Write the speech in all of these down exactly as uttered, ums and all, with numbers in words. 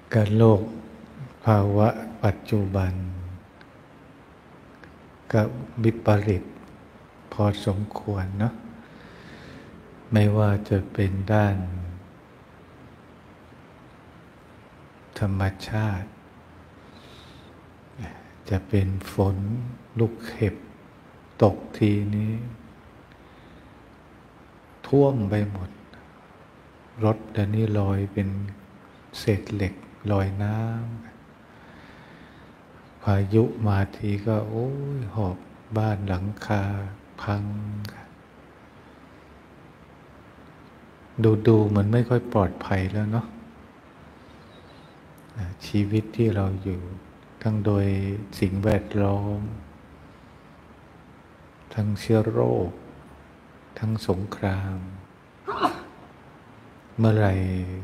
กับโลกภาวะปัจจุบันก็วิปริตพอสมควรเนาะไม่ว่าจะเป็นด้านธรรมชาติจะเป็นฝนลูกเห็บตกทีนี้ท่วมไปหมดรถเดี๋ยวนี้ลอยเป็นเศษเหล็กลอยน้ำพายุมาทีก็โอ้ยหอบบ้านหลังคาพังดูดูมันไม่ค่อยปลอดภัยแล้วเนาะชีวิตที่เราอยู่ทั้งโดยสิ่งแวดล้อมทั้งเชื้อโรคทั้งสงครามเมื่อไหร่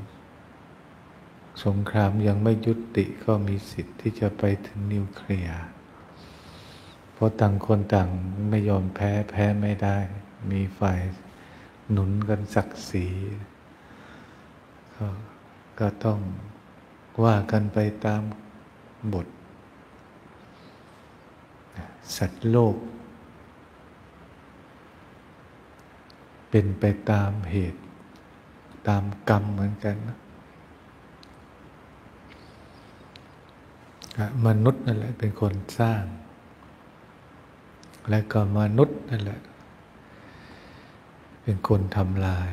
สงครามยังไม่ยุติก็มีสิทธิ์ที่จะไปถึงนิวเคลียร์เพราะต่างคนต่างไม่ยอมแพ้แพ้ไม่ได้มีฝ่ายหนุนกันศักดิ์ศรีก็ก็ต้องว่ากันไปตามบทสัตว์โลกเป็นไปตามเหตุตามกรรมเหมือนกันนะมนุษย์นั่นแหละเป็นคนสร้างและก็มนุษย์นั่นแหละเป็นคนทำลาย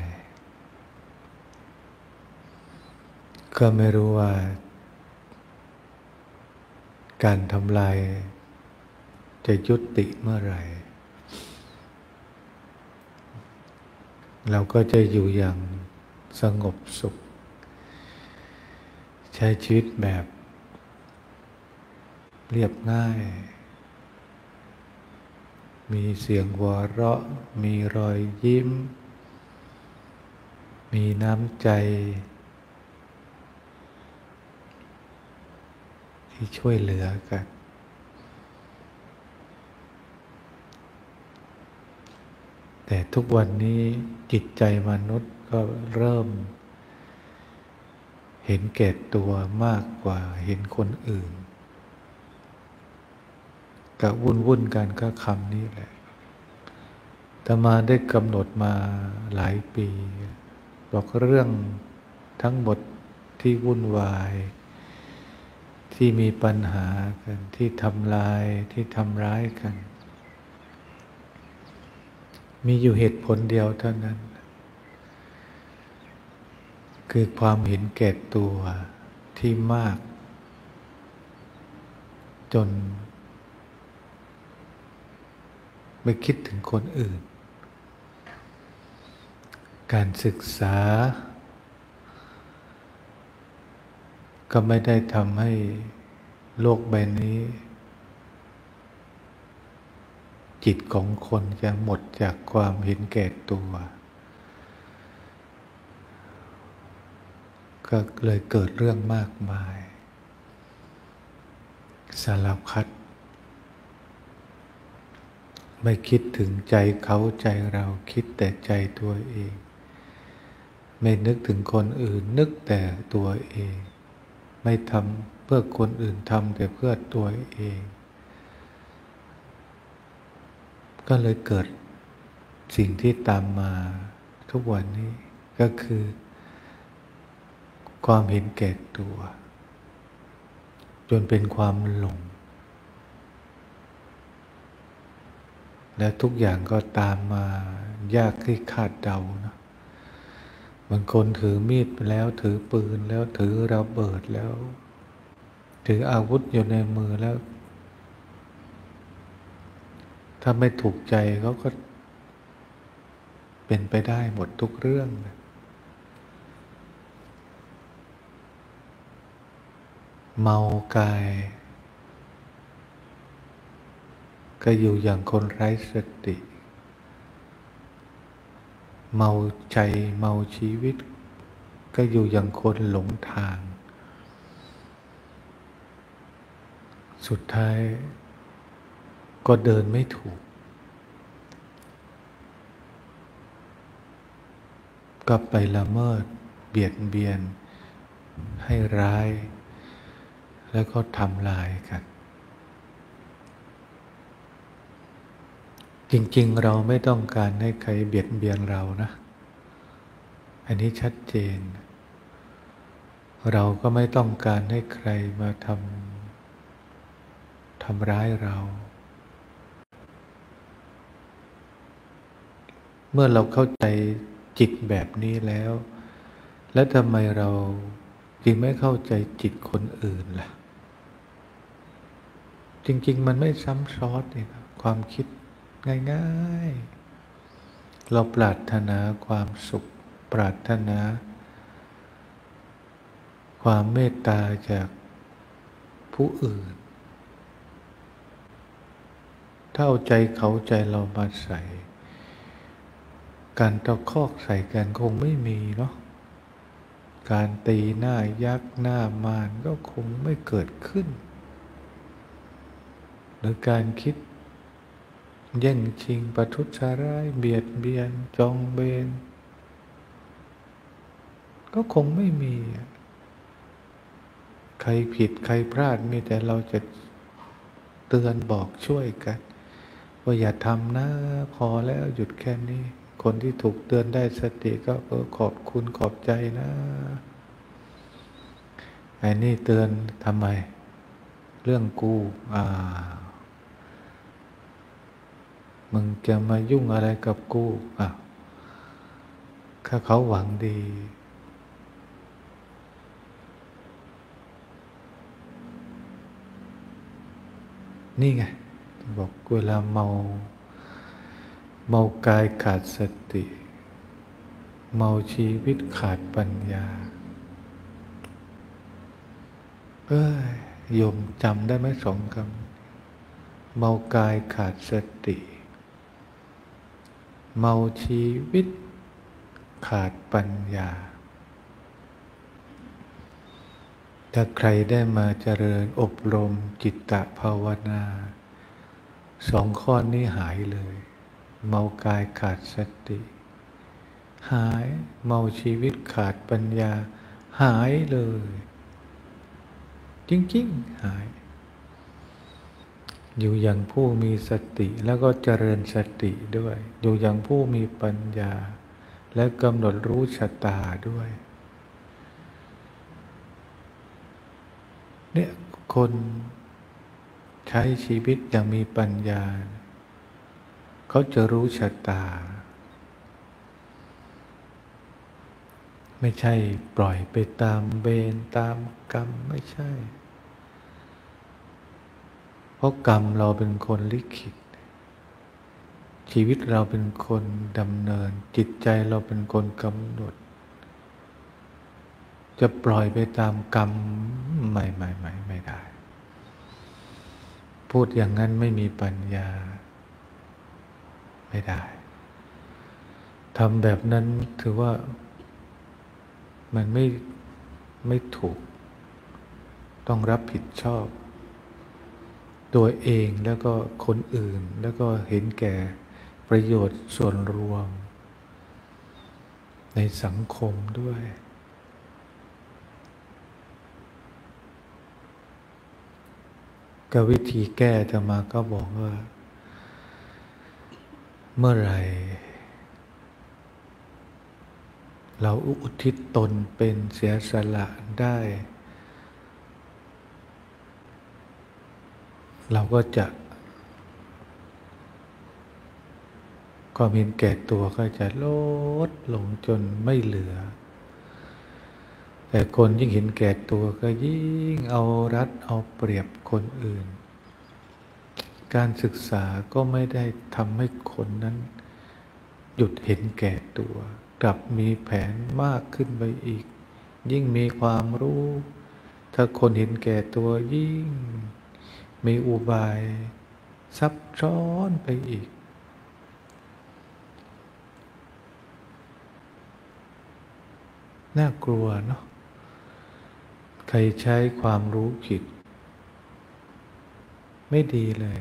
ก็ไม่รู้ว่าการทำลายจะยุติเมื่อไหร่เราก็จะอยู่อย่างสงบสุขใช้ชีวิตแบบเรียบง่ายมีเสียงหัวเราะมีรอยยิ้มมีน้ำใจที่ช่วยเหลือกันแต่ทุกวันนี้จิตใจมนุษย์ก็เริ่มเห็นแก่ตัวมากกว่าเห็นคนอื่นกับวุ่นวุ่นกันก็คำนี้แหละอาตมาได้กำหนดมาหลายปีบอกเรื่องทั้งหมดที่วุ่นวายที่มีปัญหากันที่ทำลายที่ทำร้ายกันมีอยู่เหตุผลเดียวเท่านั้นคือความเห็นแก่ตัวที่มากจนไม่คิดถึงคนอื่นการศึกษาก็ไม่ได้ทำให้โลกใบนี้จิตของคนจะหมดจากความเห็นแก่ตัวก็เลยเกิดเรื่องมากมายสารพัดไม่คิดถึงใจเขาใจเราคิดแต่ใจตัวเองไม่นึกถึงคนอื่นนึกแต่ตัวเองไม่ทำเพื่อคนอื่นทำแต่เพื่อตัวเองก็เลยเกิดสิ่งที่ตามมาทุกวันนี้ก็คือความเห็นแก่ตัวจนเป็นความหลงและทุกอย่างก็ตามมายากที่คาดเดานะบางคนถือมีดแล้วถือปืนแล้วถือระเบิดแล้วถืออาวุธอยู่ในมือแล้วถ้าไม่ถูกใจเขาก็เป็นไปได้หมดทุกเรื่องเมากายก็อยู่อย่างคนไร้สติเมาใจเมาชีวิตก็อยู่อย่างคนหลงทางสุดท้ายก็เดินไม่ถูกก็ไปละเมิดเบียดเบียนให้ร้ายแล้วก็ทำลายกันจริงๆเราไม่ต้องการให้ใครเบียดเบียนเรานะอันนี้ชัดเจนเราก็ไม่ต้องการให้ใครมาทำทำร้ายเราเมื่อเราเข้าใจจิตแบบนี้แล้วแล้วทำไมเราจึงไม่เข้าใจจิตคนอื่นล่ะจริงๆมันไม่ซ้ำซ้อนนี่นะความคิดง่ายๆเราปรารถนาความสุขปรารถนาความเมตตาจากผู้อื่นถ้าเอาใจเขาใจเรามาใส่การตะคอกใส่กันคงไม่มีเนาะการตีหน้ายักษ์หน้ามารก็คงไม่เกิดขึ้นหรือการคิดแย่งชิงประทุษร้ายเบียดเบียนจองเบนก็คงไม่มีใครผิดใครพลาดมีแต่เราจะเตือนบอกช่วยกันว่าอย่าทำนะพอแล้วหยุดแค่นี้คนที่ถูกเตือนได้สติก็เออขอบคุณขอบใจนะไอ้นี่เตือนทำไมเรื่องกูอ่ามึงจะมายุ่งอะไรกับกูอ่ะถ้าเขาหวังดีนี่ไงบอกเวลาเมาเมากายขาดสติเมาชีวิตขาดปัญญาเอ้ยโยมจำได้ไหมสองคำเมากายขาดสติเมาชีวิตขาดปัญญาถ้าใครได้มาเจริญอบรมจิตตภาวนาสองข้อนี้หายเลยเมากายขาดสติหายเมาชีวิตขาดปัญญาหายเลยจริงๆหายอยู่อย่างผู้มีสติแล้วก็เจริญสติด้วยอยู่อย่างผู้มีปัญญาและกำหนดรู้ชะตาด้วยเนี่ยคนใช้ชีวิตอย่างมีปัญญาเขาจะรู้ชะตาไม่ใช่ปล่อยไปตามเวรตามกรรมไม่ใช่เพราะกรรมเราเป็นคนลิขิตชีวิตเราเป็นคนดำเนินจิตใจเราเป็นคนกำหนดจะปล่อยไปตามกรรมไม่ไม่ไม่ไม่ได้พูดอย่างนั้นไม่มีปัญญาไม่ได้ทำแบบนั้นถือว่ามันไม่ไม่ถูกต้องรับผิดชอบตัวเองแล้วก็คนอื่นแล้วก็เห็นแก่ประโยชน์ส่วนรวมในสังคมด้วยก็วิธีแก้จะมาก็บอกว่าเมื่อไหร่เราอุทิศตนเป็นเสียสละได้เราก็จะความเห็นแก่ตัวก็จะลดลงจนไม่เหลือแต่คนยิ่งเห็นแก่ตัวก็ยิ่งเอารัดเอาเปรียบคนอื่นการศึกษาก็ไม่ได้ทำให้คนนั้นหยุดเห็นแก่ตัวกลับมีแผนมากขึ้นไปอีกยิ่งมีความรู้ถ้าคนเห็นแก่ตัวยิ่งมีอุบายซับซ้อนไปอีกน่ากลัวเนาะใครใช้ความรู้ผิดไม่ดีเลย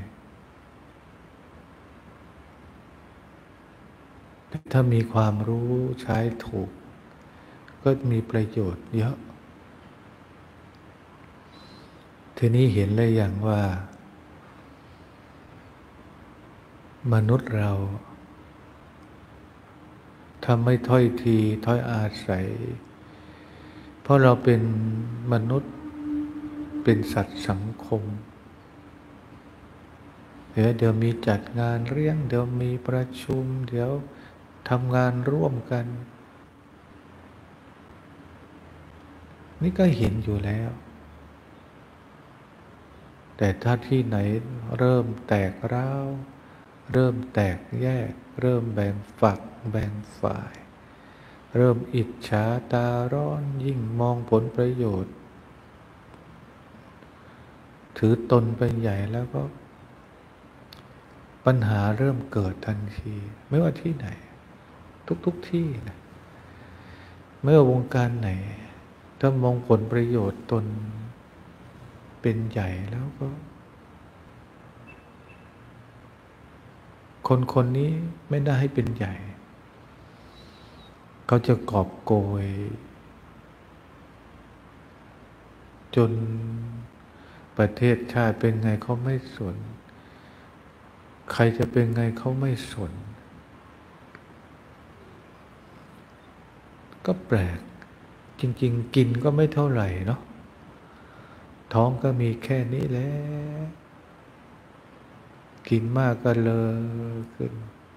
ถ้ามีความรู้ใช้ถูกก็มีประโยชน์เยอะทีนี้เห็นเลยอย่างว่า มนุษย์เราทำไม่ถ้อยทีถ้อยอาศัยเพราะเราเป็นมนุษย์เป็นสัตว์สังคมเดี๋ยวเดี๋ยวมีจัดงานเลี้ยงเดี๋ยวมีประชุมเดี๋ยวทำงานร่วมกันนี่ก็เห็นอยู่แล้วแต่ถ้าที่ไหนเริ่มแตกร้าวเริ่มแตกแยกเริ่มแบ่งฝักแบ่งฝ่ายเริ่มอิจฉาตาร้อนยิ่งมองผลประโยชน์ถือตนเป็นใหญ่แล้วก็ปัญหาเริ่มเกิดทันทีไม่ว่าที่ไหนทุกๆ ที่นะไม่ว่าวงการไหนถ้ามองผลประโยชน์ตนเป็นใหญ่แล้วก็คนคนนี้ไม่ได้ให้เป็นใหญ่เขาจะกอบโกยจนประเทศชาติเป็นไงเขาไม่สนใครจะเป็นไงเขาไม่สนก็แปลกจริงๆกินก็ไม่เท่าไหร่เนาะท้องก็มีแค่นี้แหละกินมากก็เลอะขึ้น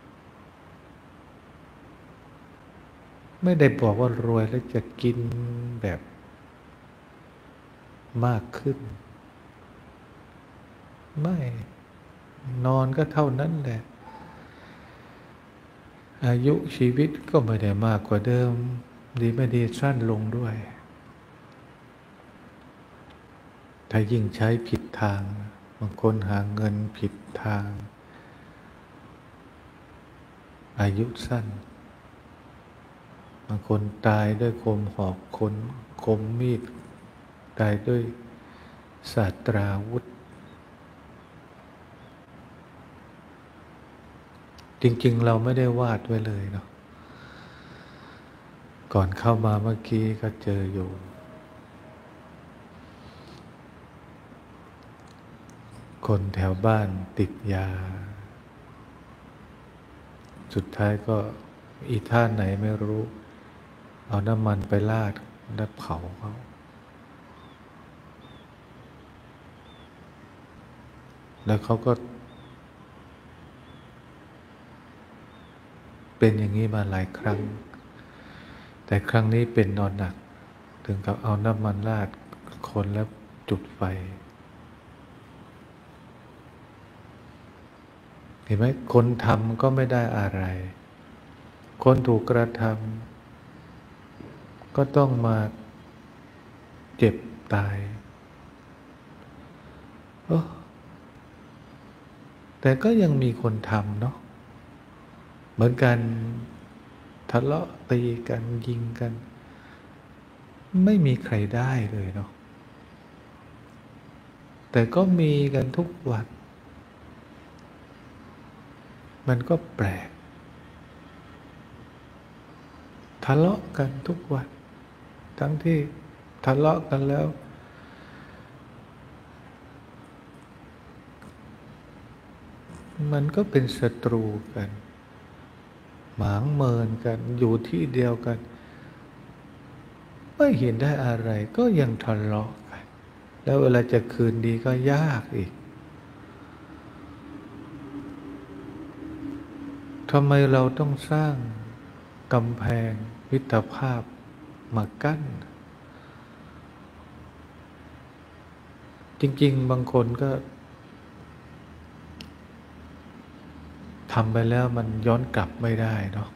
ไม่ได้บอกว่ารวยแล้วจะกินแบบมากขึ้นไม่นอนก็เท่านั้นแหละอายุชีวิตก็ไม่ได้มากกว่าเดิมดีไม่ดีสั้นลงด้วยถ้ายิ่งใช้ผิดทางบางคนหาเงินผิดทางอายุสั้นบางคนตายด้วยคมหอกคนคมมีดตายด้วยศาสตราวุธจริงๆเราไม่ได้วาดไว้เลยเนาะก่อนเข้ามาเมื่อกี้ก็เจออยู่คนแถวบ้านติดยาสุดท้ายก็อีท่าไหนไม่รู้เอาน้ำมันไปราดแล้วเผาเขาแล้วเขาก็เป็นอย่างนี้มาหลายครั้งแต่ครั้งนี้เป็นนอนหนักถึงกับเอาน้ำมันราดคนแล้วจุดไฟเห็นไหมคนทำก็ไม่ได้อะไรคนถูกกระทำก็ต้องมาเจ็บตายโอ้แต่ก็ยังมีคนทำเนาะเหมือนกันทะเลาะตีกันยิงกันไม่มีใครได้เลยเนาะแต่ก็มีกันทุกวันมันก็แปลกทะเลาะกันทุกวันทั้งที่ทะเลาะกันแล้วมันก็เป็นศัตรูกันหมางเมินกันอยู่ที่เดียวกันไม่เห็นได้อะไรก็ยังทะเลาะกันแล้วเวลาจะคืนดีก็ยากอีกทำไมเราต้องสร้างกำแพงมิตรภาพมากั้นจริงๆบางคนก็ทำไปแล้วมันย้อนกลับไม่ได้เนาะ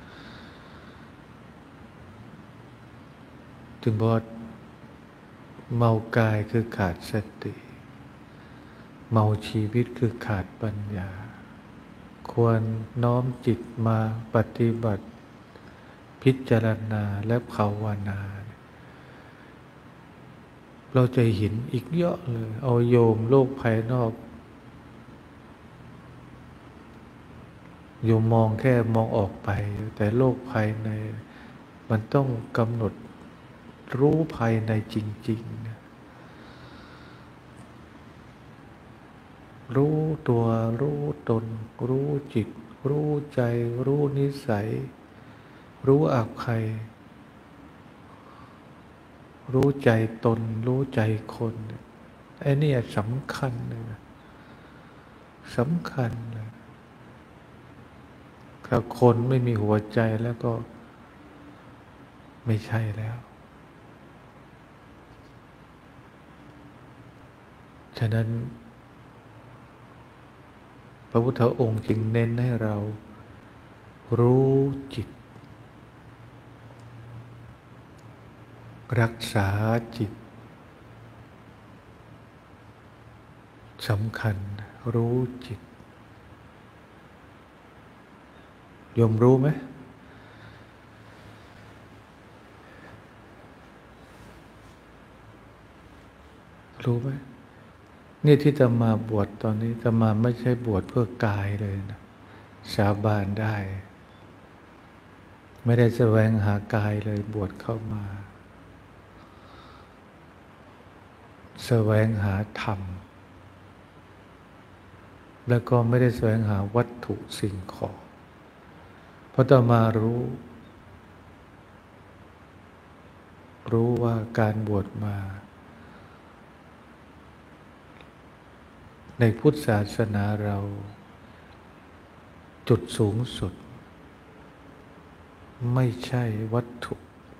ถึงบอกเมากายคือขาดสติเมาชีวิตคือขาดปัญญาควรน้อมจิตมาปฏิบัติพิจารณาและภาวนาเราจะเห็นอีกเยอะเลยเอาโยมโลกภายนอกโยมมองแค่มองออกไปแต่โลกภายในมันต้องกำหนดรู้ภายในจริงๆรู้ตัวรู้ตนรู้จิตรู้ใจรู้นิสัยรู้อภัยรู้ใจตนรู้ใจคนไอ้นี่สำคัญเลยนะสำคัญเลยถ้าคนไม่มีหัวใจแล้วก็ไม่ใช่แล้วฉะนั้นพระพุทธองค์จึงเน้นให้เรารู้จิตรักษาจิตสำคัญรู้จิตโยมรู้ไหมรู้ไหมนี่ที่จะมาบวชตอนนี้จะมาไม่ใช่บวชเพื่อกายเลยนะสาบานได้ไม่ได้แสวงหากายเลยบวชเข้ามาแสวงหาธรรมแล้วก็ไม่ได้แสวงหาวัตถุสิ่งของเพราะต่อมารู้รู้ว่าการบวชมาในพุทธศาสนาเราจุดสูงสุดไม่ใช่วัตถุ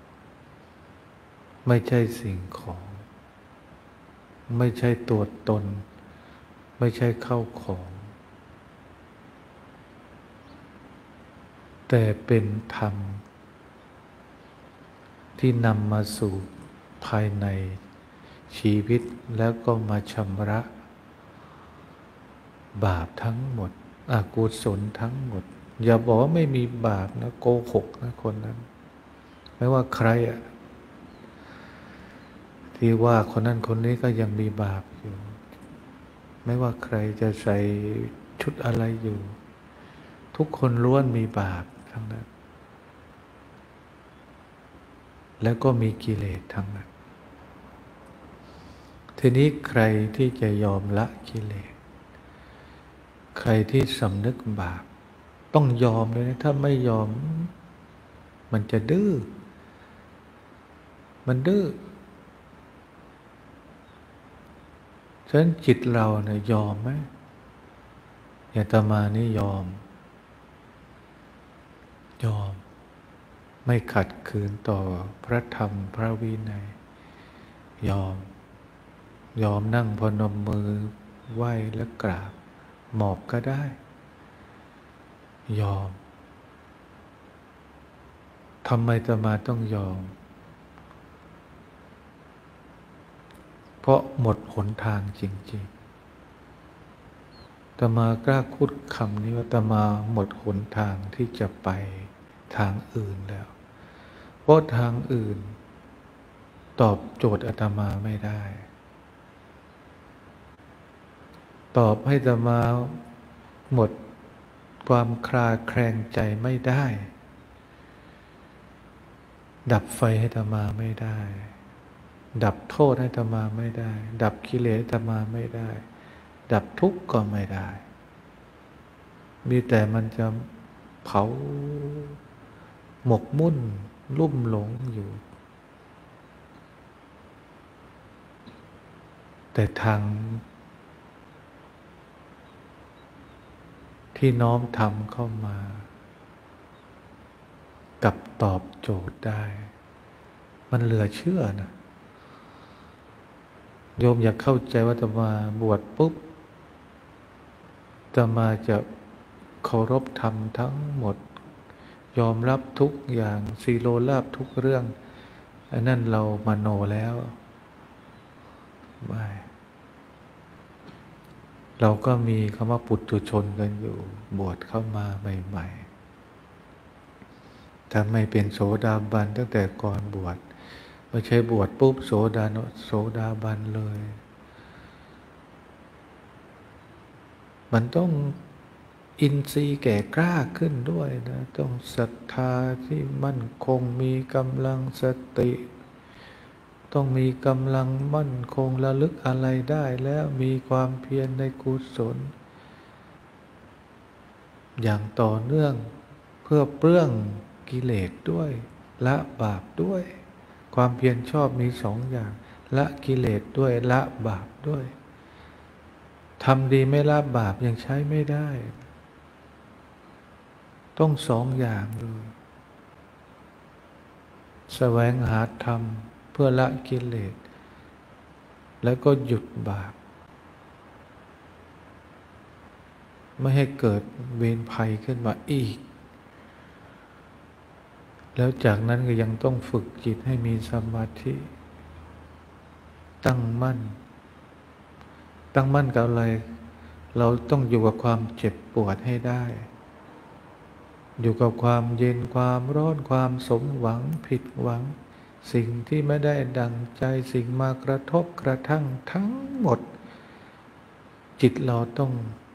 ไม่ใช่สิ่งของไม่ใช่ตัวตนไม่ใช่เข้าของแต่เป็นธรรมที่นำมาสู่ภายในชีวิตแล้วก็มาชำระบาปทั้งหมดอกุศลทั้งหมดอย่าบอกว่าไม่มีบาปนะโกหกนะคนนั้นไม่ว่าใครอะที่ว่าคนนั้นคนนี้ก็ยังมีบาปอยู่ไม่ว่าใครจะใส่ชุดอะไรอยู่ทุกคนล้วนมีบาปทั้งนั้นแล้วก็มีกิเลสทั้งนั้นทีนี้ใครที่จะยอมละกิเลสใครที่สำนึกบาปต้องยอมเลยนะถ้าไม่ยอมมันจะดื้อมันดื้อฉะนั้นจิตเราเนี่ยยอมไหมอาตมานี่ยอมยอมไม่ขัดขืนต่อพระธรรมพระวินัยยอมยอมนั่งพนมมือไหว้และกราบหมอบก็ได้ยอมทำไมอาตมาต้องยอมเพราะหมดหนทางจริงๆอาตมากล้าพูดคำนี้ว่าอาตมาหมดหนทางที่จะไปทางอื่นแล้วเพราะทางอื่นตอบโจทย์อาตมาไม่ได้ตอบให้อาตมาหมดความคลาแคลงใจไม่ได้ดับไฟให้อาตมาไม่ได้ดับโทษให้อาตมาไม่ได้ดับกิเลสให้อาตมาไม่ได้ดับทุกข์ก็ไม่ได้มีแต่มันจะเผาหมกมุ่นลุ่มหลงอยู่แต่ทางที่น้อมทำเข้ามากับตอบโจทย์ได้มันเหลือเชื่อนะโยมอยากเข้าใจว่าอาตมาบวชปุ๊บอาตมาจะเคารพธรรมทั้งหมดยอมรับทุกอย่างสีโลลาภทุกเรื่องอันนั้นเรามโนแล้วไม่เราก็มีคำว่าปุถุชนกันอยู่บวชเข้ามาใหม่ๆถ้าไม่เป็นโสดาบันตั้งแต่ก่อนบวชไม่ใช่บวชปุ๊บโสดาโสดาบันเลยมันต้องอินทรีย์แก่กล้าขึ้นด้วยนะต้องศรัทธาที่มั่นคงมีกำลังสติต้องมีกำลังมั่นคงระลึกอะไรได้แล้วมีความเพียรในกุศลอย่างต่อเนื่องเพื่อเปลื้องกิเลสด้วยละบาปด้วยความเพียรชอบมีสองอย่างละกิเลสด้วยละบาปด้วยทำดีไม่ละบาปยังใช้ไม่ได้ต้องสองอย่างเลยแสวงหาธรรมเพื่อละกิเลสแล้วก็หยุดบาปไม่ให้เกิดเวรภัยขึ้นมาอีกแล้วจากนั้นก็ยังต้องฝึกจิตให้มีสมาธิตั้งมั่นตั้งมั่นกับอะไรเราต้องอยู่กับความเจ็บปวดให้ได้อยู่กับความเย็นความร้อนความสมหวังผิดหวังสิ่งที่ไม่ได้ดังใจสิ่งมากระทบกระทั่งทั้งหมดจิตเราต้อง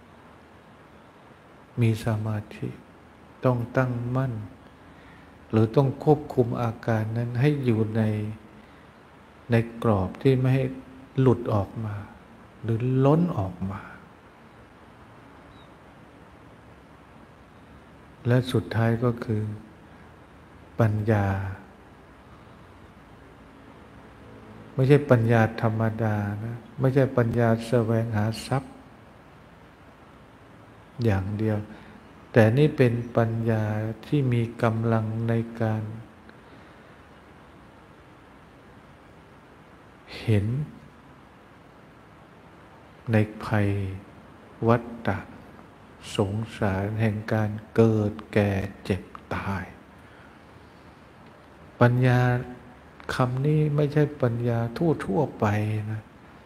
มีสมาธิต้องตั้งมั่นหรือต้องควบคุมอาการนั้นให้อยู่ในในกรอบที่ไม่ให้หลุดออกมาหรือล้นออกมาและสุดท้ายก็คือปัญญาไม่ใช่ปัญญาธรรมดานะไม่ใช่ปัญญาแสวงหาทรัพย์อย่างเดียวแต่นี่เป็นปัญญาที่มีกำลังในการเห็นในภัยวัฏฏะสงสารแห่งการเกิดแก่เจ็บตายปัญญาคำนี้ไม่ใช่ปัญญาทั่วๆไปนะ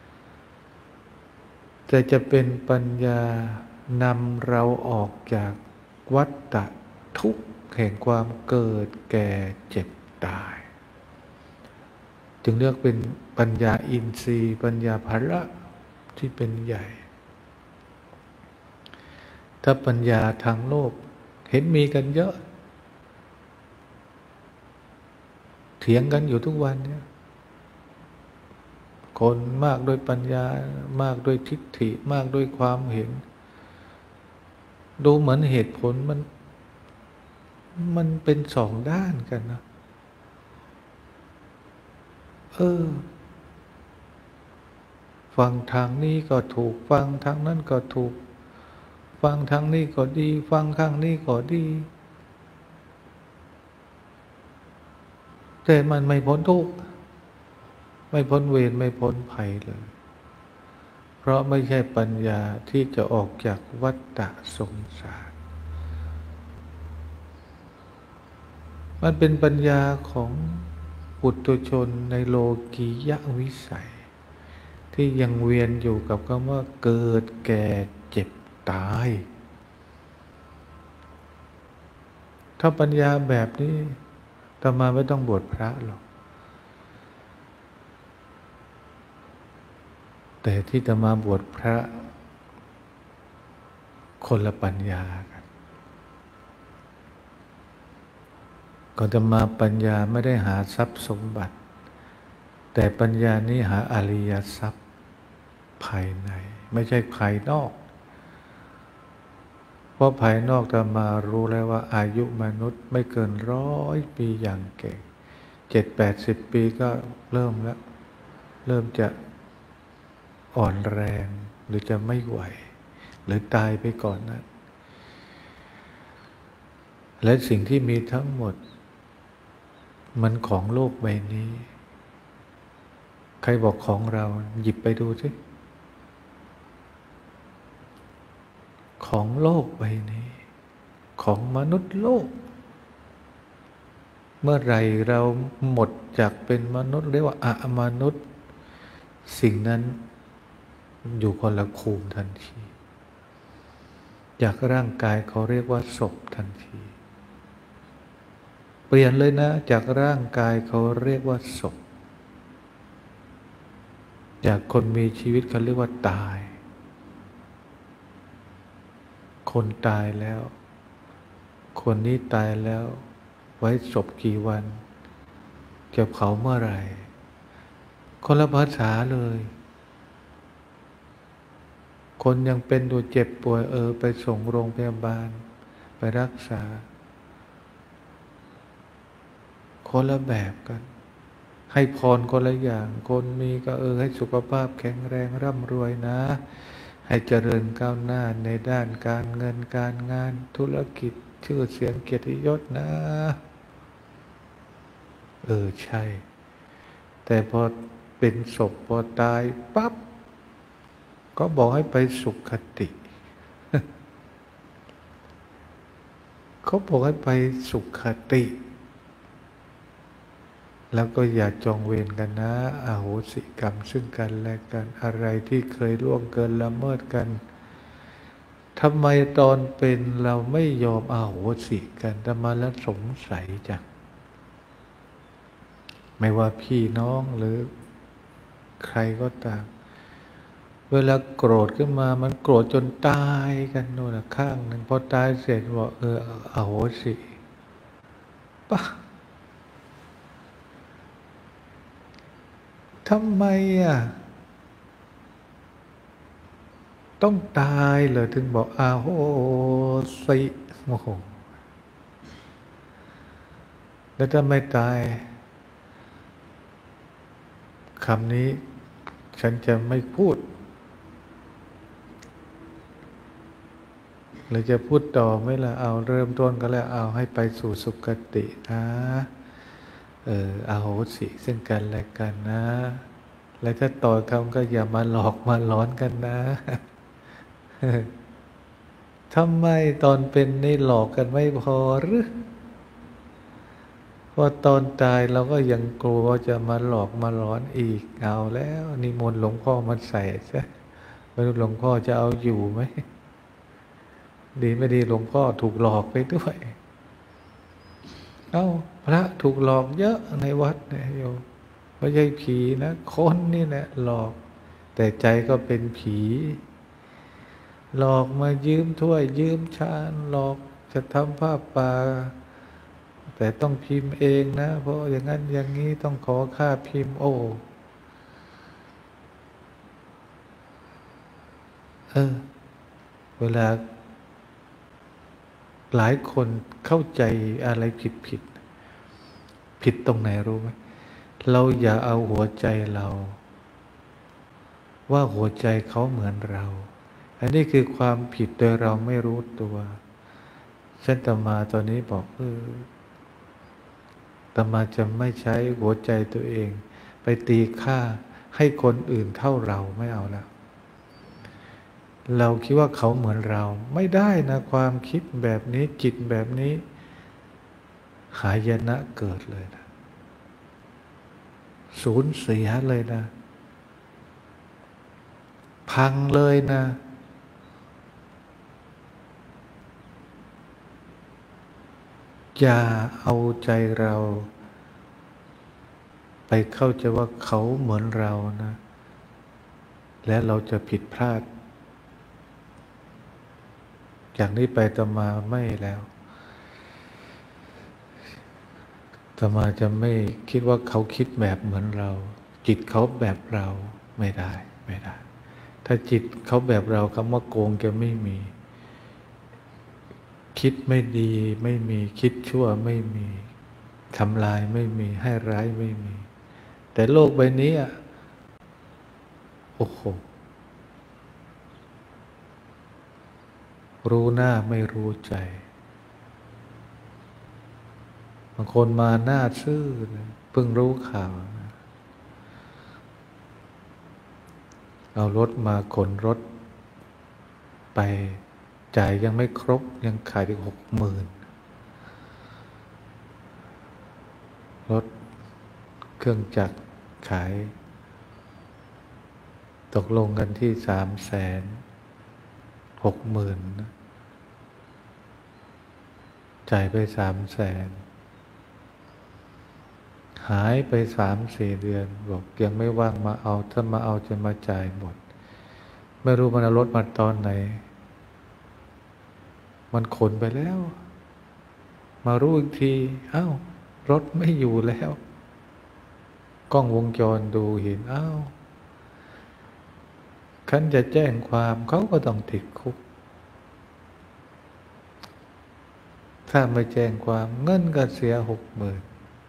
แต่จะเป็นปัญญานำเราออกจากวัฏฏะทุกข์แห่งความเกิดแก่เจ็บตายจึงเรียกเป็นปัญญาอินทรีย์ปัญญาภละที่เป็นใหญ่ถ้าปัญญาทางโลกเห็นมีกันเยอะเถียงกันอยู่ทุกวันเนี่ยคนมากด้วยปัญญามากด้วยทิฏฐิมากด้วยความเห็นดูเหมือนเหตุผลมันมันเป็นสองด้านกันนะเออฟังทางนี้ก็ถูกฟังทางนั้นก็ถูกฟังทางนี้ก็ดีฟังข้างนี้ก็ดีแต่มันไม่พ้นทุกข์ไม่พ้นเวรไม่พ้นภัยเลยเพราะไม่ใช่ปัญญาที่จะออกจากวัฏฏะสงสารมันเป็นปัญญาของปุถุชนในโลกียวิสัยที่ยังเวียนอยู่กับคำว่าเกิดแก่เจ็บตายถ้าปัญญาแบบนี้อาตมาไม่ต้องบวชพระหรอกแต่ที่อาตมาบวชพระคนละปัญญากันก่อนอาตมาปัญญาไม่ได้หาทรัพย์สมบัติแต่ปัญญานี้หาอริยทรัพย์ภายในไม่ใช่ภายนอกเพราะภายนอกอาตมารู้แล้วว่าอายุมนุษย์ไม่เกินร้อยปีอย่างเก่งเจ็ดแปดสิบปีก็เริ่มแล้วเริ่มจะอ่อนแรงหรือจะไม่ไหวหรือตายไปก่อนนะและสิ่งที่มีทั้งหมดมันของโลกใบนี้ใครบอกของเราหยิบไปดูสิของโลกใบนี้ของมนุษย์โลกเมื่อไรเราหมดจากเป็นมนุษย์เรียกว่าอมนุษย์สิ่งนั้นอยู่คนละภูมิทันทีจากร่างกายเขาเรียกว่าศพทันทีเปลี่ยนเลยนะจากร่างกายเขาเรียกว่าศพจากคนมีชีวิตเขาเรียกว่าตายคนตายแล้วคนนี้ตายแล้วไว้ศพกี่วันจะเผาเมื่อไหร่คนละภาษาเลย คนยังเป็นอยู่เจ็บป่วยเออไปส่งโรงพยาบาลไปรักษาคนละแบบกันให้พรคนละอย่างคนมีก็เออให้สุขภาพแข็งแรงร่ำรวยนะให้เจริญก้าวหน้าในด้านการเงินการงานธุรกิจชื่อเสียงเกียรติยศนะเออใช่แต่พอเป็นศพพอตายปั๊บก็บอกให้ไปสุขติ เขาบอกให้ไปสุขติแล้วก็อย่าจองเวรกันนะอโหสิกรรมซึ่งกันและกันอะไรที่เคยล่วงเกินละเมิดกันทำไมตอนเป็นเราไม่ยอมอโหสิกันทำไมแล้วสงสัยจังไม่ว่าพี่น้องหรือใครก็ตามเวลาโกรธขึ้นมามันโกรธจนตายกันโน่นข้างหนึ่งพอตายเสร็จบอกเอออโหสิปะทำไมอ่ะต้องตายเลยถึงบอกอาโหสิโอ้โหแล้วถ้าไม่ตายคำนี้ฉันจะไม่พูดหรือจะพูดต่อไหมล่ะเอาเริ่มต้นก็แล้วเอาให้ไปสู่สุคตินะเอออโหสิซึ่งกันและกันนะแล้วถ้าต่อคำก็อย่ามาหลอกมาหลอนกันนะทำไมตอนเป็นนี่หลอกกันไม่พอหรือพอตอนตายเราก็ยังกลัวจะมาหลอกมาหลอนอีกเอาแล้วนิมนต์หลวงพ่อมาใส่ซะไม่รู้หลวงพ่อจะเอาอยู่ไหมดีไม่ดีหลวงพ่อถูกหลอกไปด้วยเอ้าพระถูกหลอกเยอะในวัดเนี่ยโยมไม่ใช่ผีนะคนนี่แหละหลอกแต่ใจก็เป็นผีหลอกมายืมถ้วยยืมชามหลอกจะทำผ้าป่าแต่ต้องพิมพ์เองนะเพราะอย่างนั้นอย่างนี้ต้องขอค่าพิมพ์โอ้เออเวลาหลายคนเข้าใจอะไรผิดผิดผิดตรงไหนรู้ไหมเราอย่าเอาหัวใจเราว่าหัวใจเขาเหมือนเราอันนี้คือความผิดโดยเราไม่รู้ตัวฉันตมาตอนนี้บอกเออตมาจะไม่ใช้หัวใจตัวเองไปตีค่าให้คนอื่นเท่าเราไม่เอาแล้วเราคิดว่าเขาเหมือนเราไม่ได้นะความคิดแบบนี้จิตแบบนี้หายนะเกิดเลยนะสูญเสียเลยนะพังเลยนะอย่าเอาใจเราไปเข้าใจว่าเขาเหมือนเรานะและเราจะผิดพลาดจากนี้ไปตมาไม่แล้วตมาจะไม่คิดว่าเขาคิดแบบเหมือนเราจิตเขาแบบเราไม่ได้ไม่ได้ถ้าจิตเขาแบบเราคำว่าโกงจะไม่มีคิดไม่ดีไม่มีคิดชั่วไม่มีทำลายไม่มีให้ร้ายไม่มีแต่โลกใบนี้อ่ะโอ้โหรู้หน้าไม่รู้ใจบางคนมาหน้าซื่อเพิ่งรู้ข่าวเอารถมาขนรถไปจ่ายยังไม่ครบยังขายถึงหกหมื่นรถเครื่องจักรขายตกลงกันที่สามแสนหกหมื่นจ่ายไปสามแสนหายไปสามสี่เดือนบอกยังไม่ว่างมาเอาถ้ามาเอาจะมาจ่ายหมดไม่รู้มันเอารถมาตอนไหนมันขนไปแล้วมารู้อีกทีเอ้ารถไม่อยู่แล้วกล้องวงจรดูเห็นอ้าวฉันจะแจ้งความเขาก็ต้องติดคุกถ้าไม่แจ้งความเงินก็เสียหกหมื่น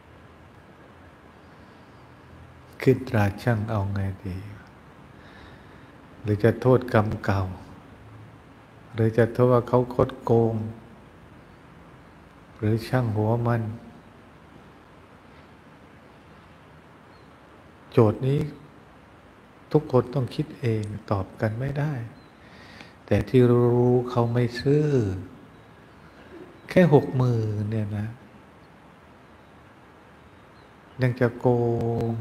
คิดตราช่างเอาไงดีหรือจะโทษกรรมเก่าหรือจะโทษว่าเขาคดโกงหรือช่างหัวมันโจทย์นี้ทุกคนต้องคิดเองตอบกันไม่ได้แต่ที่รู้เขาไม่ซื้อแค่หกหมื่นเนี่ยนะยังจะโกง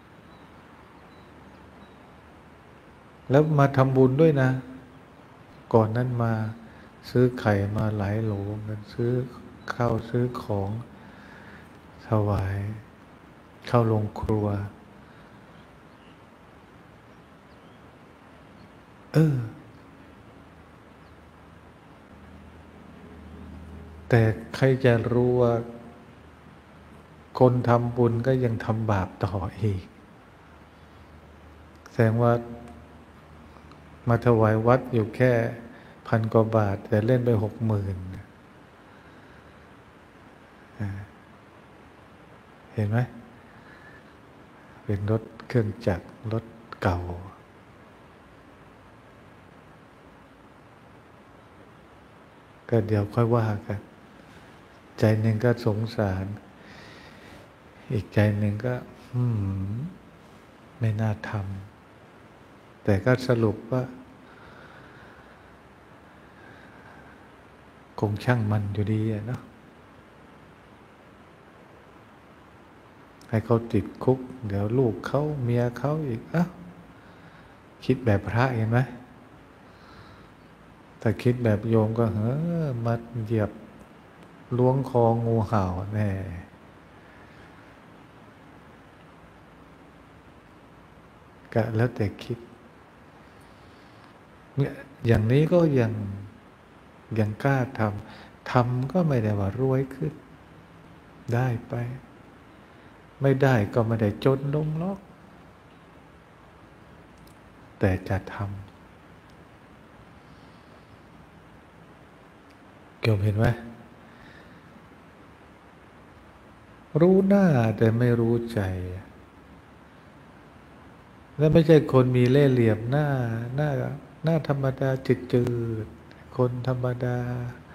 แล้วมาทำบุญด้วยนะก่อนนั้นมาซื้อไข่มาหลายโหลเงินซื้อข้าวซื้อของถวายเข้าโรงครัวเออแต่ใครจะรู้ว่าคนทำบุญก็ยังทำบาปต่ออีกแสดงว่ามาถวายวัดอยู่แค่พันกว่าบาทแต่เล่นไปหกหมื่นเห็นไหมเป็นรถเครื่องจักรรถเก่าก็เดี๋ยวค่อยว่ากันใจหนึ่งก็สงสารอีกใจหนึ่งก็อืมไม่น่าทำแต่ก็สรุปว่าคงช่างมันอยู่ดีอะเนาะให้เขาติดคุกเดี๋ยวลูกเขาเมียเขาอีกอ่ะคิดแบบพระเห็นไหมแต่คิดแบบโยมก็เฮ้อมาเหยียบล้วงคองูเห่าแน่ก็แล้วแต่คิดเนี่ยอย่างนี้ก็ยังยังกล้าทำทำก็ไม่ได้ว่ารวยขึ้นได้ไปไม่ได้ก็ไม่ได้จนลงหรอกแต่จะทำเกี่ยวเห็นไหมรู้หน้าแต่ไม่รู้ใจแล้วไม่ใช่คนมีเล่ห์เหลี่ยมหน้าหน้าหน้าธรรมดาจืดจืดคนธรรมดา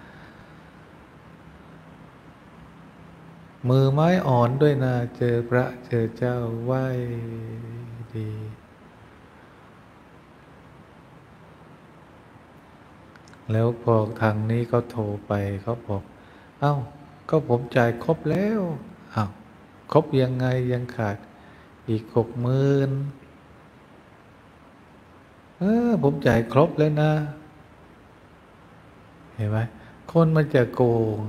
มือไม้อ่อนด้วยนะเจอพระเจอเจ้าไหว้ดีแล้วพอทางนี้เขาโทรไปเขาบอกเอ้าก็ผมจ่ายครบแล้วอ้าวครบยังไงยังขาดอีกหกหมื่นเออผมจ่ายครบแล้วนะเห็นไหมคนมันจะโกง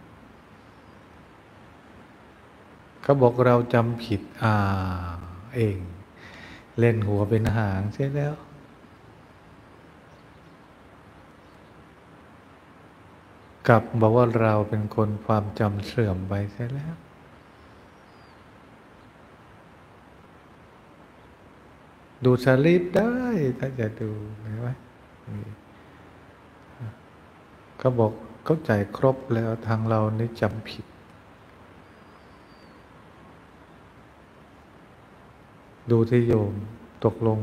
เขาบอกเราจำผิดอ่าเองเล่นหัวเป็นหางใช่แล้วกลับบอกว่าเราเป็นคนความจำเสื่อมไปใช่แล้วดูสลิปได้ถ้าจะดูเห็นไหมเขาบอกเขาจ่ายครบแล้วทางเรานี่จำผิดดูที่โยมตกลง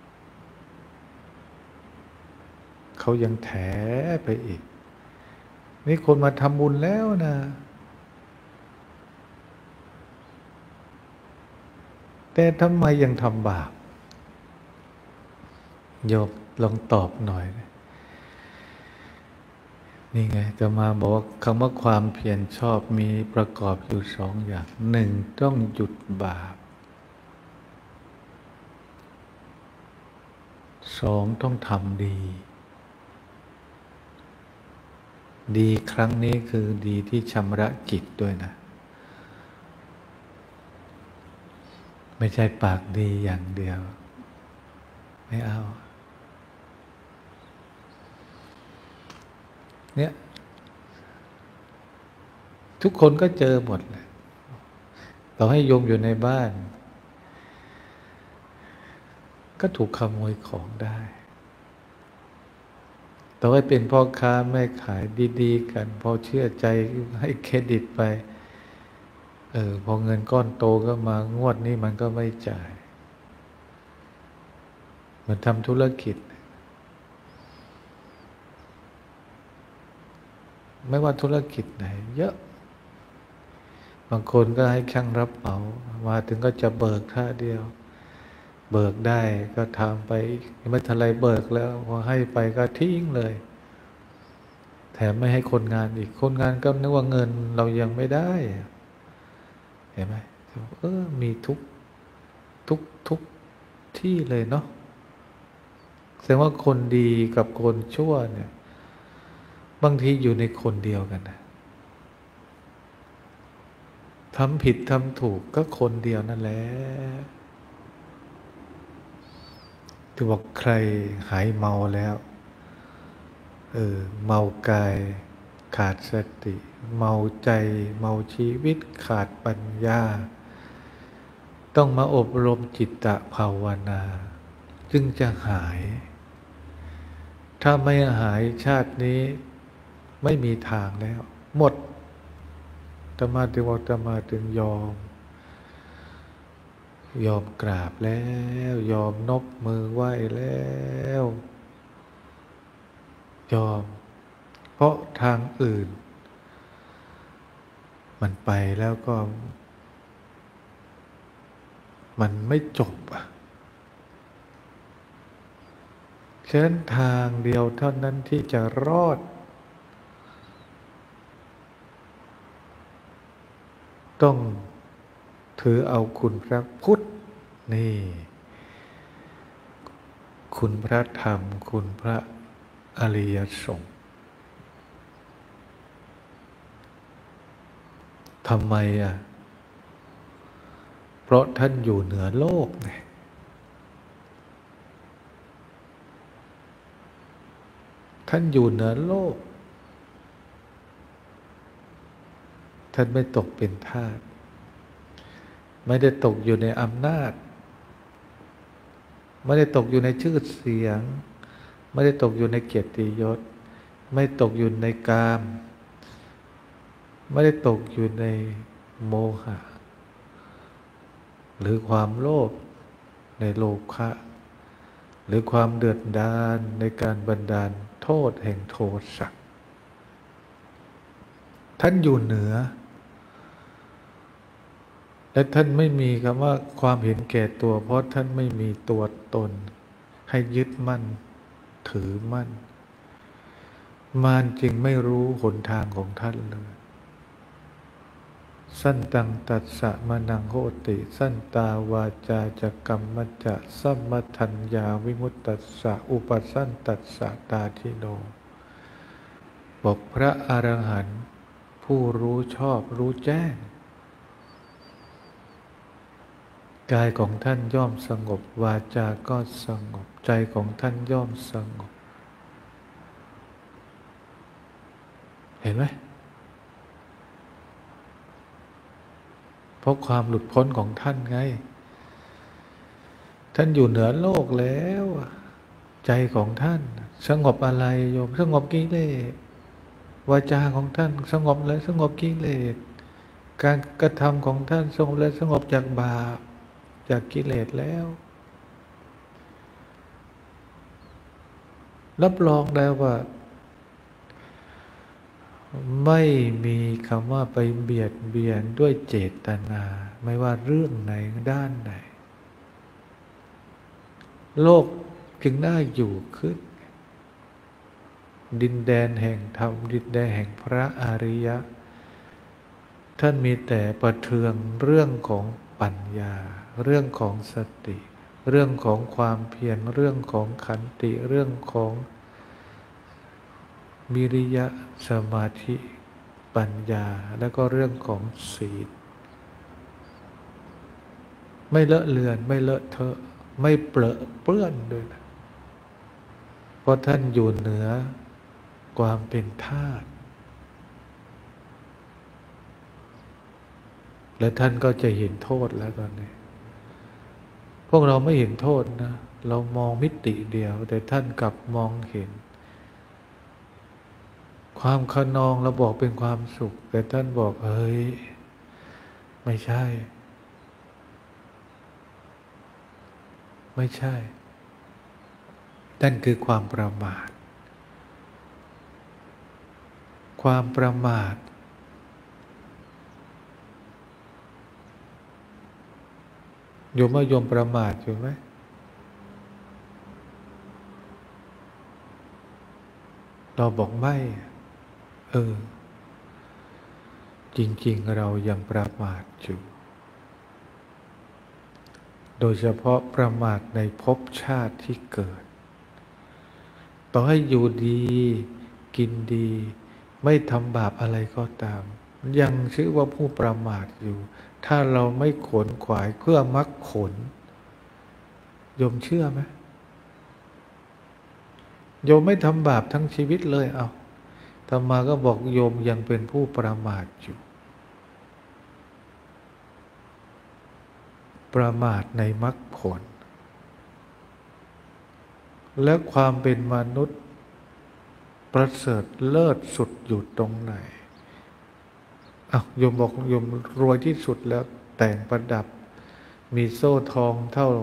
เขายังแถไปอีกนี่คนมาทำบุญแล้วนะแต่ทำไมยังทำบาปโยมลองตอบหน่อยนี่ไงจะมาบอกว่าคำว่าความเพียรชอบมีประกอบอยู่สองอย่างหนึ่งต้องหยุดบาปสองต้องทำดีดีครั้งนี้คือดีที่ชำระจิตด้วยนะไม่ใช่ปากดีอย่างเดียวไม่เอาเนี่ยทุกคนก็เจอหมดแหละต่อให้โยมอยู่ในบ้านก็ถูกขโมยของได้ต่อให้เป็นพ่อค้าแม่ขายดีๆกันพอเชื่อใจให้เครดิตไปเออพอเงินก้อนโตก็มางวดนี้มันก็ไม่จ่ายเหมือนทำธุรกิจไม่ว่าธุรกิจไหนเยอะบางคนก็ให้ช่างรับเหมามาถึงก็จะเบิกค่าเดียวเบิกได้ก็ทำไปไม่ทันไรเบิกแล้วพอให้ไปก็ทิ้งเลยแถมไม่ให้คนงานอีกคนงานก็นึกว่าเงินเรายังไม่ได้เห็นไหมเออมีทุกทุกทุกที่เลยเนาะแสดงว่าคนดีกับคนชั่วเนี่ยบางทีอยู่ในคนเดียวกันนะทำผิดทำถูกก็คนเดียวนั่นแหละที่บอกใครหายเมาแล้วเออเมากายขาดสติเมาใจเมาชีวิตขาดปัญญาต้องมาอบรมจิตตภาวนาจึงจะหายถ้าไม่หายชาตินี้ไม่มีทางแล้วหมดธรรมะถึงว่าธรรมะถึงยอมยอมกราบแล้วยอมนบมือไหว้แล้วยอมเพราะทางอื่นมันไปแล้วก็มันไม่จบอ่ะฉะนั้นทางเดียวเท่านั้นที่จะรอดต้องถือเอาคุณพระพุทธนี่คุณพระธรรมคุณพระอริยสงฆ์ทำไมอ่ะเพราะท่านอยู่เหนือโลกไงท่านอยู่เหนือโลกท่านไม่ตกเป็นทาสไม่ได้ตกอยู่ในอำนาจไม่ได้ตกอยู่ในชื่อเสียงไม่ได้ตกอยู่ในเกียรติยศไม่ตกอยู่ในกามไม่ได้ตกอยู่ในโมหะหรือความโลภในโลภะหรือความเดือดดาลในการบันดาลโทษแห่งโทสะท่านอยู่เหนือและท่านไม่มีคำว่าความเห็นแก่ตัวเพราะท่านไม่มีตัวตนให้ยึดมั่นถือมั่นมารจึงไม่รู้หนทางของท่านเลยสันตังตัสสะมนังโหติสันตาวาจาจักกัมมัจจะสัมมัทัญญาวิมุตตัสสะอุปสันตัสสะตาทิโนบอกพระอรหันต์ผู้รู้ชอบรู้แจ้งกายของท่านย่อมสงบวาจาก็สงบใจของท่านย่อมสงบเห็นไหมเพราะความหลุดพ้นของท่านไงท่านอยู่เหนือโลกแล้วใจของท่านสงบอะไรโยมสงบกิเลสวาจาของท่านสงบแล้วสงบกิเลสการกระทำของท่านสงบแล้วสงบจากบาปจากกิเลสแล้วรับรองได้ว่าไม่มีคำว่าไปเบียดเบียนด้วยเจตนาไม่ว่าเรื่องไหนด้านไหนโลกจึงน่าอยู่ขึ้นดินแดนแห่งธรรมดินแดนแห่งพระอริยะท่านมีแต่ประเทืองเรื่องของปัญญาเรื่องของสติเรื่องของความเพียรเรื่องของขันติเรื่องของวิริยะสมาธิปัญญาแล้วก็เรื่องของศีลไม่เลอะเลือนไม่เลอะเทอะไม่เปรอะเปื้อนด้วยนะเพราะท่านอยู่เหนือความเป็นทาสและท่านก็จะเห็นโทษแล้วตอนนี้พวกเราไม่เห็นโทษนะเรามองมิติเดียวแต่ท่านกลับมองเห็นความคะนองเราบอกเป็นความสุขแต่ท่านบอกเฮ้ยไม่ใช่ไม่ใช่นั่นคือความประมาทความประมาทโยมว่าโยมประมาทอยู่ไหมเราบอกไม่เออจริงๆเรายังประมาทอยู่โดยเฉพาะประมาทในภพชาติที่เกิดต่อให้อยู่ดีกินดีไม่ทำบาปอะไรก็ตามยังชื่อว่าผู้ประมาทอยู่ถ้าเราไม่ขวนขวายเพื่อมรรคผลโยมเชื่อไหมโยมไม่ทำบาปทั้งชีวิตเลยเอาธรรมาก็บอกโยมยังเป็นผู้ประมาทอยู่ประมาทในมรรคผลและความเป็นมนุษย์ประเสริฐเลิศสุดอยู่ตรงไหนอ้าวโยมบอกโยมรวยที่สุดแล้วแต่งประดับมีโซ่ทองเท่า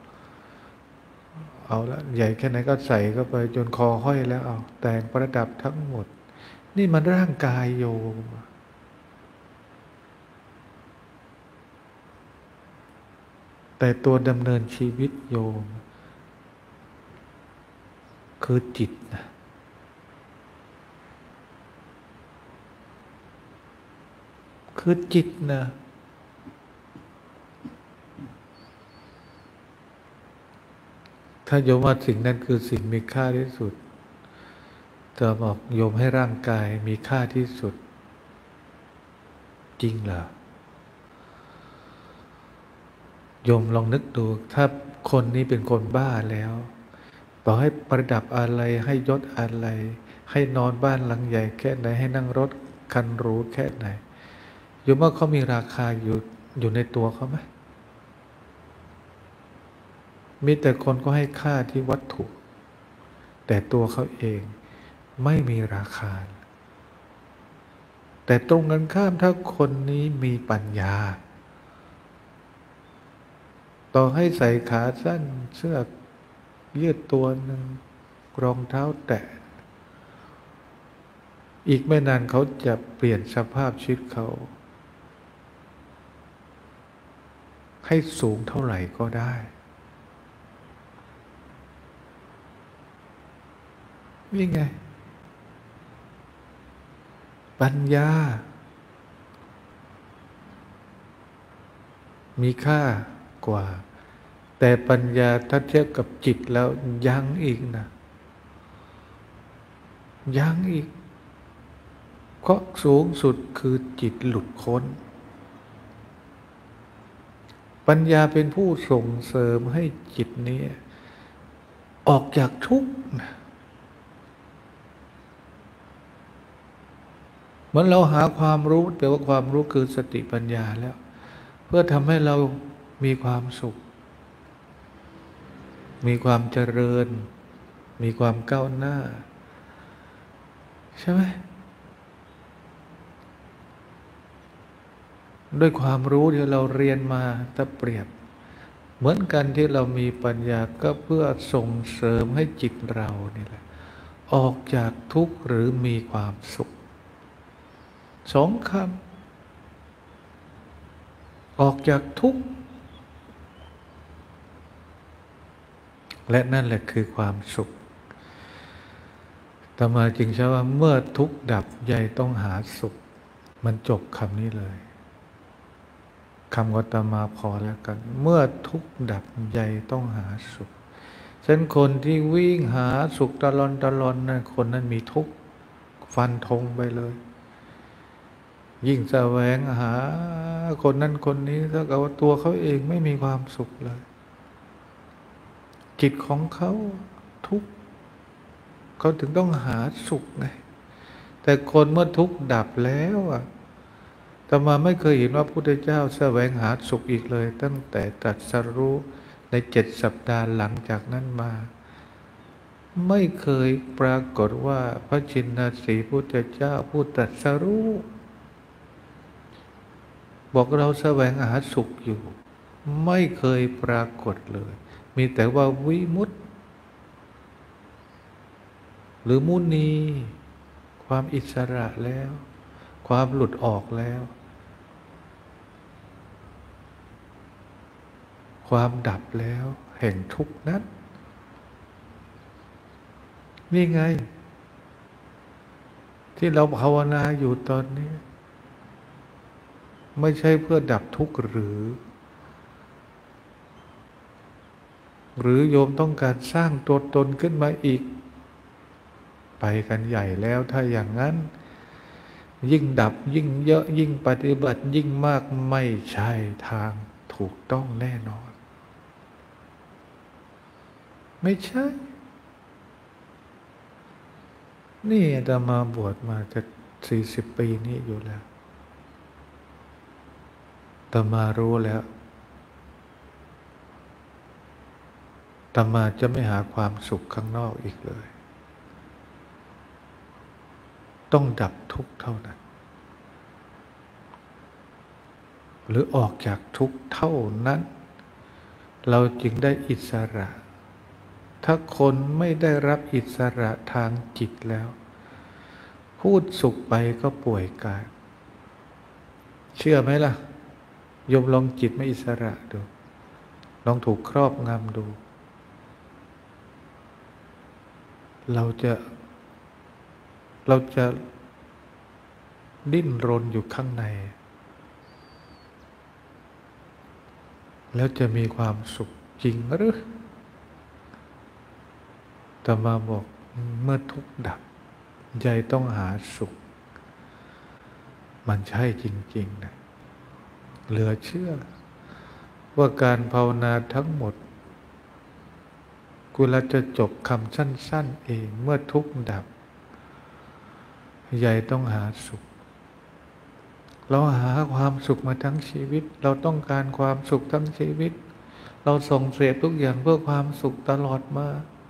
เอาละใหญ่แค่ไหนก็ใส่เข้าไปจนคอห้อยแล้วเอาแต่งประดับทั้งหมดนี่มันร่างกายโยมแต่ตัวดำเนินชีวิตโยมคือจิตนะคือจิตนะถ้าโยมว่าสิ่งนั้นคือสิ่งมีค่าที่สุดจะบอกโยมให้ร่างกายมีค่าที่สุดจริงเหรอโยมลองนึกดูถ้าคนนี้เป็นคนบ้าแล้วต่อให้ประดับอะไรให้ยศอะไรให้นอนบ้านหลังใหญ่แค่ไหนให้นั่งรถคันหรูแค่ไหนโยมว่าเขามีราคาอยู่อยู่ในตัวเขาไหมมีแต่คนก็ให้ค่าที่วัตถุแต่ตัวเขาเองไม่มีราคาแต่ตรงกันข้ามถ้าคนนี้มีปัญญาต่อให้ใส่ขาสั้นเสื้อยืดตัวหนึ่งรองเท้าแตะอีกไม่นานเขาจะเปลี่ยนสภาพชีวิตเขาให้สูงเท่าไหร่ก็ได้นี่ไงปัญญามีค่ากว่าแต่ปัญญาถ้าเทียบกับจิตแล้วยังอีกนะยังอีกเพราะสูงสุดคือจิตหลุดพ้นปัญญาเป็นผู้ส่งเสริมให้จิตนี้ออกจากทุกข์นะเหมือนเราหาความรู้แต่ว่าความรู้คือสติปัญญาแล้วเพื่อทำให้เรามีความสุขมีความเจริญมีความก้าวหน้าใช่ไหมด้วยความรู้ที่เราเรียนมาถ้าเปรียบเหมือนกันที่เรามีปัญญาก็เพื่อส่งเสริมให้จิตเรานี่แหละออกจากทุกข์หรือมีความสุขสองคำออกจากทุกข์และนั่นแหละคือความสุขอาตมาจึงใช้ว่าเมื่อทุกข์ดับใหญ่ต้องหาสุขมันจบคำนี้เลยคำอาตมาพอแล้วกันเมื่อทุกข์ดับใหญ่ต้องหาสุขฉะนั้นคนที่วิ่งหาสุขตลอดตลอดนะคนนั้นมีทุกข์ฟันธงไปเลยยิ่งแสวงหาคนนั้นคนนี้ถ้าเกิดว่าตัวเขาเองไม่มีความสุขเลยจิตของเขาทุกข์เขาถึงต้องหาสุขไงแต่คนเมื่อทุกข์ดับแล้วอ่ะอาตมาไม่เคยเห็นว่าพระพุทธเจ้าแสวงหาสุขอีกเลยตั้งแต่ตรัสรู้ในเจ็ดสัปดาห์หลังจากนั้นมาไม่เคยปรากฏว่าพระชินสีห์พุทธเจ้าผู้ตรัสรู้บอกเราแสวงหาสุขอยู่ไม่เคยปรากฏเลยมีแต่ว่าวิมุตติหรือมุนีความอิสระแล้วความหลุดออกแล้วความดับแล้วแห่งทุกข์นั้นนี่ไงที่เราภาวนาอยู่ตอนนี้ไม่ใช่เพื่อดับทุกข์หรือหรือโยมต้องการสร้างตัวตนขึ้นมาอีกไปกันใหญ่แล้วถ้าอย่างนั้นยิ่งดับยิ่งเยอะยิ่งปฏิบัติยิ่งมากไม่ใช่ทางถูกต้องแน่นอนไม่ใช่นี่อาตมาบวชมาจะสี่สิบปีนี้อยู่แล้วอาตมารู้แล้วอาตมาจะไม่หาความสุขข้างนอกอีกเลยต้องดับทุกข์เท่านั้นหรือออกจากทุกข์เท่านั้นเราจึงได้อิสระถ้าคนไม่ได้รับอิสระทางจิตแล้วพูดสุขไปก็ป่วยกายเชื่อไหมล่ะโยมลองจิตไม่อิสระดูลองถูกครอบงำดูเราจะเราจะดิ้นรนอยู่ข้างในแล้วจะมีความสุขจริงหรือแต่มาบอกเมื่อทุกข์ดับใจต้องหาสุขมันใช่จริงๆนะเหลือเชื่อว่าการภาวนาทั้งหมดกุลจะจบคำสั้นๆเองเมื่อทุกข์ดับใจต้องหาสุขเราหาความสุขมาทั้งชีวิตเราต้องการความสุขทั้งชีวิตเราส่งเสพทุกอย่างเพื่อความสุขตลอดมา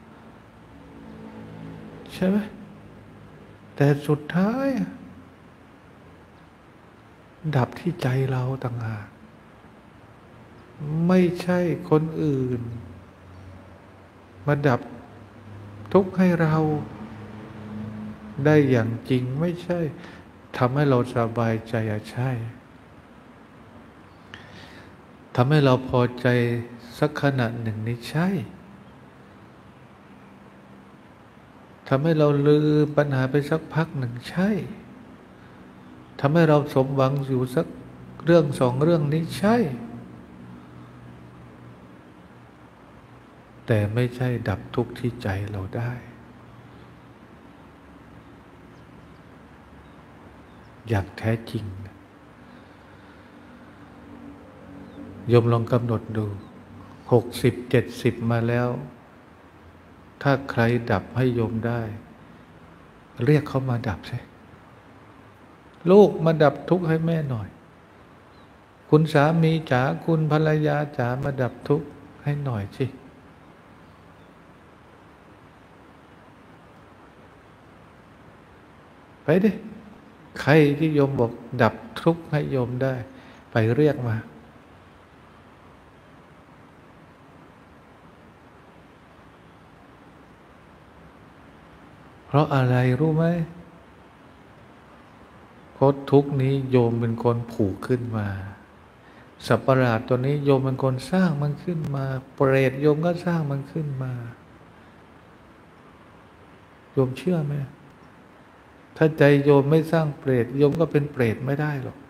ใช่ไหมแต่สุดท้ายดับที่ใจเราต่างหากไม่ใช่คนอื่นมาดับทุกข์ให้เราได้อย่างจริงไม่ใช่ทำให้เราสบายใจอะใช่ทำให้เราพอใจสักขณะหนึ่งนี่ใช่ทำให้เราลืมปัญหาไปสักพักหนึ่งใช่ทำให้เราสมหวังอยู่สักเรื่องสองเรื่องนี้ใช่แต่ไม่ใช่ดับทุกข์ที่ใจเราได้อย่างแท้จริงโยมลองกำหนดดูหกสิบเจ็ดสิบมาแล้วถ้าใครดับให้โยมได้เรียกเขามาดับสิลูกมาดับทุกข์ให้แม่หน่อยคุณสามีจ๋าคุณภรรยาจ๋ามาดับทุกข์ให้หน่อยสิไปดิใครที่โยมบอกดับทุกข์ให้โยมได้ไปเรียกมาเพราะอะไรรู้ไหมเพราะทุกข์นี้โยมเป็นคนผูกขึ้นมาสัตว์ประหลาดตัวนี้โยมเป็นคนสร้างมันขึ้นมาเปรตโยมก็สร้างมันขึ้นมาโยมเชื่อไหมถ้าใจโยมไม่สร้างเปรตโยมก็เป็นเปรตไม่ได้หรอก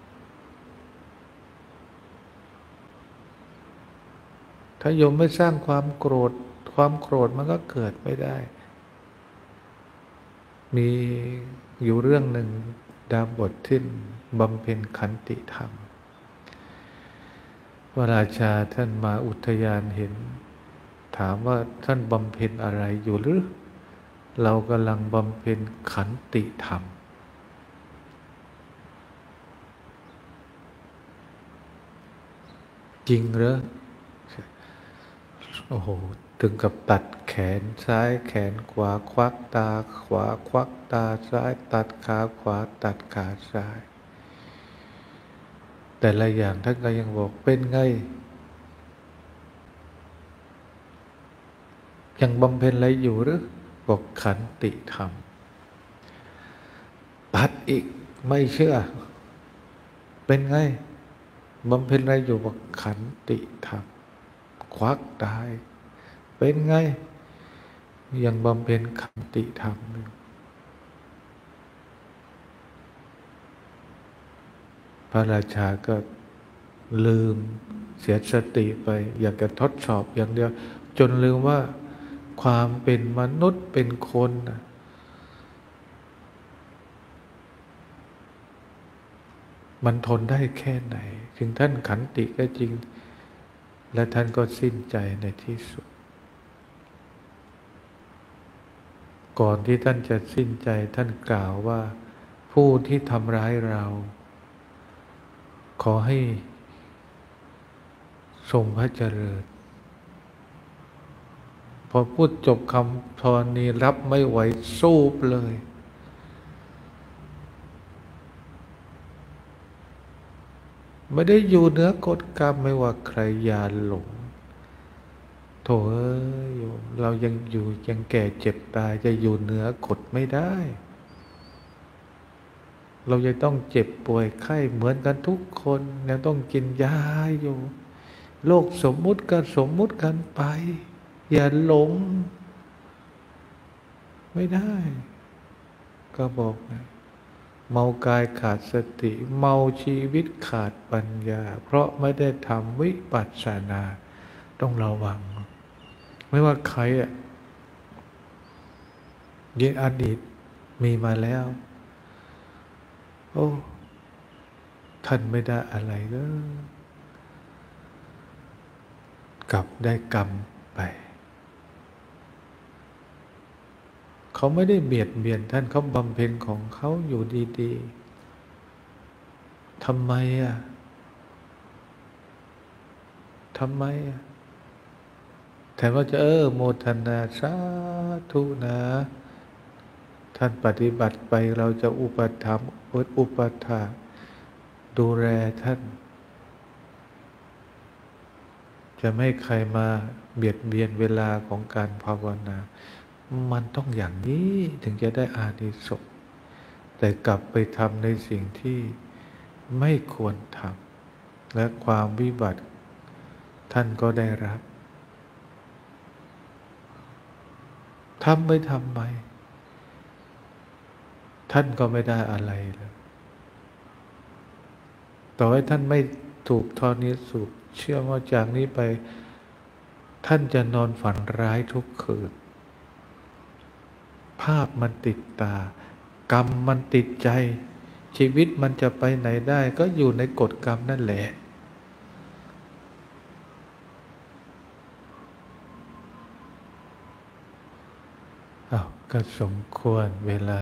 ถ้าโยมไม่สร้างความโกรธความโกรธมันก็เกิดไม่ได้มีอยู่เรื่องหนึ่งดาบทที่บำเพ็ญขันติธรรมพระราชาท่านมาอุทยานเห็นถามว่าท่านบำเพ็ญอะไรอยู่หรือเรากำลังบำเพ็ญขันติธรรมจริงเหรอโอ้โหถึงกับตัดแขนซ้ายแขนขวาควักตาขวาควักตาซ้ายตัดขาขวาตัดขาซ้าย แต่ละอย่างท่านก็ยังบอกเป็นไงยังบำเพ็ญอะไรอยู่หรือบอกขันติธรรมตัดอีกไม่เชื่อเป็นไงบำเพ็ญอะไรอยู่บอกขันติธรรมควักตายเป็นไงยังบำเพ็ญขันติธรรมอยู่พระราชาก็ลืมเสียสติไปอยากจะทดสอบอย่างเดียวจนลืมว่าความเป็นมนุษย์เป็นคนมันทนได้แค่ไหนถึงท่านขันติก็จริงและท่านก็สิ้นใจในที่สุดก่อนที่ท่านจะสิ้นใจท่านกล่าวว่าผู้ที่ทำร้ายเราขอให้ทรงพระเจริญพอพูดจบคำพรนี้รับไม่ไหวสู้เลยไม่ได้อยู่เหนือกฎกรรมไม่ว่าใครอย่าหลงโถเอ้ยโยมเรายังอยู่ยังแก่เจ็บตายจะอยู่เหนือกฎไม่ได้เราจะต้องเจ็บป่วยไข้เหมือนกันทุกคนยังต้องกินยาอยู่โลกสมมุติก็สมมุติกันไปอย่าหลงไม่ได้ก็บอกนะเมากายขาดสติเมาชีวิตขาดปัญญาเพราะไม่ได้ทำวิปัสสนาต้องระวังไม่ว่าใครอ่ะยิ่งอดีตมีมาแล้วโอ้ท่านไม่ได้อะไรเลยกลับได้กรรมไปเขาไม่ได้เบียดเบียนท่านเขาบำเพ็ญของเขาอยู่ดีๆทำไมอ่ะทำไมอ่ะแทนว่าจะเออโมทนาสาธุนะท่านปฏิบัติไปเราจะอุปถัมภ์อุปถากดูแลท่านจะไม่ใครมาเบียดเบียนเวลาของการภาวนามันต้องอย่างนี้ถึงจะได้อานิสงส์แต่กลับไปทำในสิ่งที่ไม่ควรทำและความวิบัติท่านก็ได้รับทำไปทำไมท่านก็ไม่ได้อะไรเลยต่อให้ท่านไม่ถูกทอนิสูบเชื่อว่าจากนี้ไปท่านจะนอนฝันร้ายทุกคืนภาพมันติดตากรรมมันติดใจชีวิตมันจะไปไหนได้ก็อยู่ในกฎกรรมนั่นแหละอ้าวก็สมควรเวลา